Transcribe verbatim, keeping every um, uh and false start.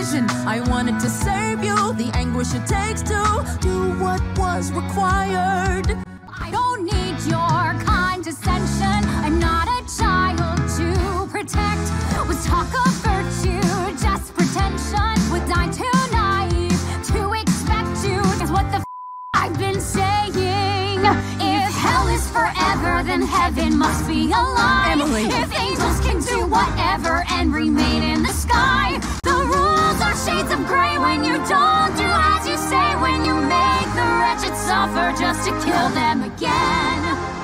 vision. I wanted to save you, the anguish it takes to do what was required. I don't need your condescension. I'm not a child to protect. With talk of virtue, just pretension. Would I too naive to expect you? Is what the f I've been saying. If hell is forever, then heaven must be a lie. Emily. If angels can do whatever and remain in the sky, the rules are shades of gray when you don't do as you say. When you make the wretched suffer just to kill them again.